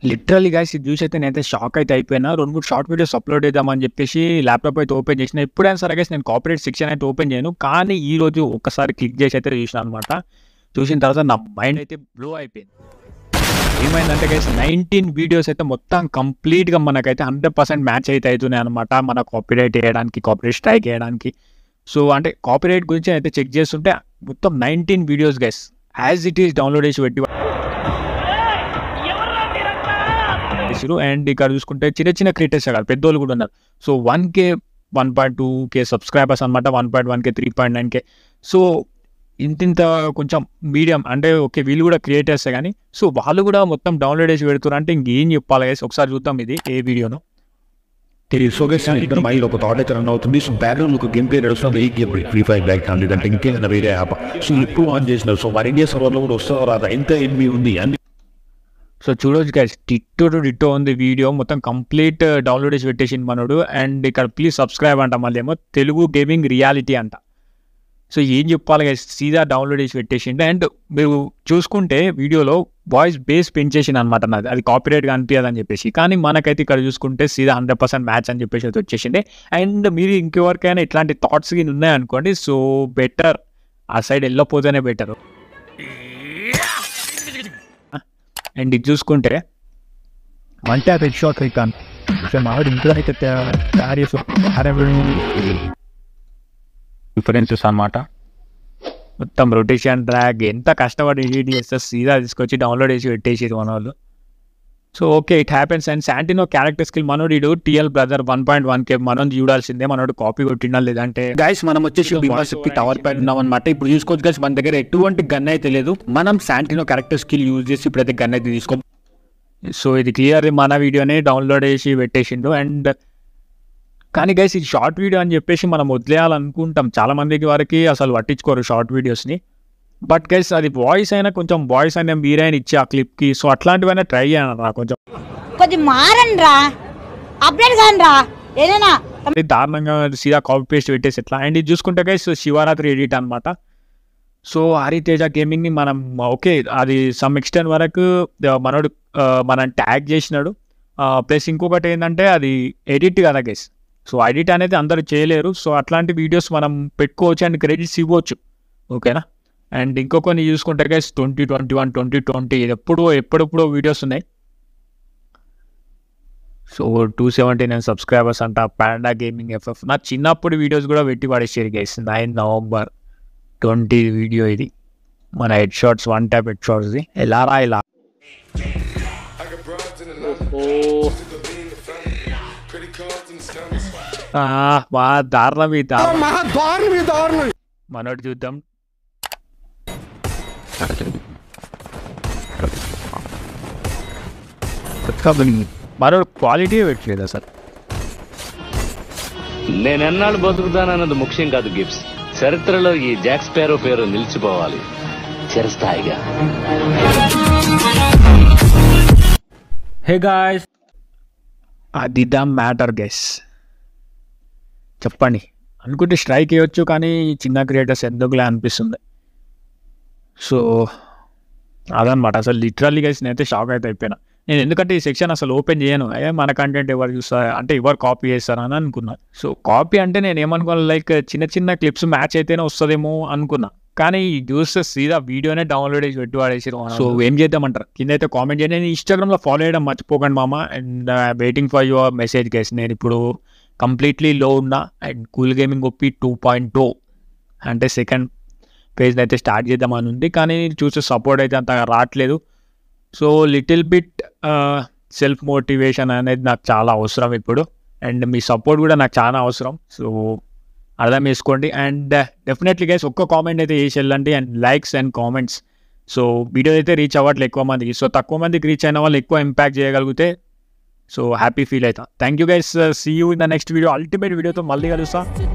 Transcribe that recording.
Literally guys ఇది చూసి అయితే నేనైతే షాక్ అయితే అయిపోయినా. 2-3 షార్ట్ వీడియోస్ అప్లోడ్ చేద్దామని చెప్పేసి ల్యాప్టాప్ అయితే ఓపెన్ చేసిన. ఎప్పుడైనా సరే గైస్ నేను కాపీరైట్ సెక్షన్ అయితే ఓపెన్ చేయను, కానీ ఈ రోజు ఒక్కసారి క్లిక్ చేసి అయితే చూసిన అనమాట. చూసిన తర్వాత నా మైండ్ అయితే బ్లో అయిపోయింది. ఏమైందంటే గైస్ 19 వీడియోస్ అయితే మొత్తం కంప్లీట్గా మనకైతే 100% మ్యాచ్ అయితే అవుతున్నాయి అనమాట. మన కాపీరైట్ వేయడానికి, కాపీరైట్ స్ట్రైక్ వేయడానికి. సో అంటే కాపీరైట్ గురించి అయితే చెక్ చేస్తుంటే మొత్తం 19 videos guys as it is download చేసి పెట్టి. అండ్ ఇక్కడ చూసుకుంటే చిన్న చిన్న క్రియేటర్స్ కాదు, పెద్దోళ్ళు కూడా ఉన్నారు. సో 1K 1.2K సబ్స్క్రైబర్స్ అనమాట, 1.1K 3.9K. సో ఇంత కొంచెం మీడియం అంటే ఓకే వీళ్ళు కూడా క్రియేటర్సే, కానీ సో వాళ్ళు కూడా మొత్తం డౌన్లోడ్ చేసి పెడుతున్నారు అంటే ఇంకేం చెప్పాలి గైస్. ఒకసారి చూద్దాం ఇది ఏ వీడియోను. సో గైస్ ఇక్కడ మైల్ ఒక థాట్ అయితే రన్ అవుతుంది. సో బ్యాక్గ్రౌండ్ ఒక గేమ్ ప్లే నడుస్తుంది. ఈ game free fire back hundred అంటే ఇంకేమైనా వేరే యాప్. సో ఇప్పుడు ఆన్ చేసినారు. సో మన ఇండియా సర్వర్లో కూడా వస్తారో రాదా, ఎంత ఎన్బి ఉంది అని. సో చూడవచ్చు గైస్, డిట్టో ఉంది వీడియో మొత్తం కంప్లీట్ డౌన్లోడ్ చేసి పెట్టేసింది మనోడు. అండ్ ఇక్కడ ప్లీజ్ సబ్స్క్రైబ్ అంట, మళ్ళీ ఏమో తెలుగు గేమింగ్ రియాలిటీ అంట. సో ఏం చెప్పాలి గైస్, సీదా డౌన్లోడ్ చేసి పెట్టేసిండు. అండ్ మీరు చూసుకుంటే వీడియోలో వాయిస్ బేస్ పెంచేసింది అనమాట నాది, అది కాపీరైట్గా అనిపించదని చెప్పేసి. కానీ మనకైతే ఇక్కడ చూసుకుంటే సీదా 100% మ్యాచ్ అని చెప్పేసి అయితే వచ్చేసింది. అండ్ మీరు ఇంకెవరికైనా ఇట్లాంటి థాట్స్ గిన్ ఉన్నాయనుకోండి, సో బెటర్ ఆ సైడ్ వెళ్ళిపోతేనే బెటరు. అండ్ ఇది చూసుకుంటే వన్ ట్యాప్ హెడ్ షాట్ అయితాను. సో మావాడు ఇంట్లో అయితే తయారు డిఫరెన్సెస్ అనమాట. మొత్తం రొటేషన్ ట్రాక్ ఎంత కష్టపడి ఎడిట్ చేస్తే సీదా తీసుకొచ్చి డౌన్లోడ్ చేసి పెట్టేసేది మన వాళ్ళు. So okay it happens. And Santino character skill మనోడు TL బ్రదర్ 1.1K మనం చూడాల్సిందే, మనోడు కాపీ కొట్టినా లేదంటే. గైస్ మనం వచ్చేసి బింబాసిప్కి టవర్ పైన ఉన్నాం అనమాట. ఇప్పుడు చూసుకోవచ్చు గైస్ మన దగ్గర ఎటువంటి గన్ అయితే లేదు. మనం శాంటినో క్యారెక్టర్ స్కిల్ యూజ్ చేసి ఇప్పుడైతే గన్ అయితే తీసుకో. సో ఇది క్లియర్ మన వీడియోనే డౌన్లోడ్ చేసి పెట్టేసిండు. అండ్ కానీ గైస్ ఇది షార్ట్ వీడియో అని చెప్పేసి మనం వదిలేయాలనుకుంటాం, చాలా మందికి వరకు అసలు పట్టించుకోరు షార్ట్ వీడియోస్ని. బట్ గైస్ అది వాయిస్ అయినా కొంచెం వాయిస్ అయినా మీరైనా ఇచ్చి ఆ క్లిప్కి, సో అట్లాంటివైనా ట్రై చేయను కొంచెం మారండ్రా, అప్డేట్ కానరా ఏదైనా దారుణంగా సీదా కాపీ పేస్ట్ పెట్టేసి ఎట్లా. అండ్ ఇది చూసుకుంటే గైస్ శివరాత్రి ఎడిట్ అనమాట. సో హరితేజ గేమింగ్ని మనం ఓకే అది సమ్ ఎక్స్టెంట్ వరకు మనోడు మనం ట్యాగ్ చేసినాడు. ప్లస్ ఇంకొకటి ఏంటంటే అది ఎడిట్ కదా గైస్, సో ఎడిట్ అనేది అందరూ చేయలేరు. సో అట్లాంటి వీడియోస్ మనం పెట్టుకోవచ్చు అండ్ క్రెడిట్స్ ఇవ్వచ్చు, ఓకేనా. అండ్ ఇంకొకరిని చూసుకుంటే గైస్ 2021 2020 ఎప్పుడెప్పుడో వీడియోస్ ఉన్నాయి. సో 279 సబ్స్క్రైబర్స్ అంట. పాండా గేమింగ్ FF నా చిన్నప్పుడు వీడియోస్ కూడా పెట్టి పడేసారు గైస్. 9 నవంబర్ 20 వీడియో ఇది, మన హెడ్ షాట్స్ 1 ట్యాప్ హెడ్ షాట్స్ది. ఎలా రా ఇలా దారుణం మనోడు చూద్దాం. మనోడు క్వాలిటీ పెట్టలేదు అసలు. నేనెన్నాళ్ళు బతుకుతానన్నది ముఖ్యం కాదు గిబ్స్, చరిత్రలో ఈ జాక్ స్పారో పేరు నిలిచిపోవాలి చిరస్థాయిగా. హే గాయ్స్, అది ద మ్యాటర్ గైస్. చెప్పండి అనుకుంటే స్ట్రైక్ వేయొచ్చు, కానీ చిన్న క్రియేటర్స్ ఎందుకులే అనిపిస్తుంది. సో అదనమాట అసలు లిటరల్లీ గైస్ నేనైతే షాక్ అయితే అయిపోయినా. నేను ఎందుకంటే ఈ సెక్షన్ అసలు ఓపెన్ చేయను, మన కంటెంట్ ఎవరు చూస్తారు అంటే ఎవరు కాపీ చేస్తారని అనుకున్నా. సో కాపీ అంటే నేను ఏమనుకోను, లైక్ చిన్న చిన్న క్లిప్స్ మ్యాచ్ అయితేనే వస్తుందేమో అనుకున్నా, కానీ చూస్తే సీదా వీడియోనే డౌన్లోడ్ చేసి పెట్టి వాడేసారు. సో ఏం చేద్దామంటారు కింద అయితే కామెంట్ చేయండి. నేను ఇన్స్టాగ్రామ్లో ఫాలో చేయడం మర్చిపోకండి మామ. And waiting for your message guys. నేను ఇప్పుడు కంప్లీట్లీ లో ఉన్నా. అండ్ కూల్ గేమింగ్ ఒప్పి 2.0 అంటే సెకండ్ పేజ్ అయితే స్టార్ట్ చేద్దామని ఉంది, కానీ చూసే సపోర్ట్ అయితే అంత రావట్లేదు. So little bit self motivation అనేది నాకు చాలా అవసరం ఇప్పుడు, అండ్ మీ సపోర్ట్ కూడా నాకు చాలా అవసరం. సో అర్థం చేసుకోండి. అండ్ డెఫినెట్లీ గైస్ ఒక్క కామెంట్ అయితే చేసి వెళ్ళండి, and likes and comments. So video అయితే రీచ్ అవ్వట్లేదు ఎక్కువ మందికి, సో తక్కువ మందికి రీచ్ అయిన వాళ్ళు ఎక్కువ ఇంపాక్ట్ చేయగలిగితే సో హ్యాపీ ఫీల్ అవుతా. Thank you guys, see you in the next video. Ultimate వీడియోతో మళ్ళీ కలుస్తా.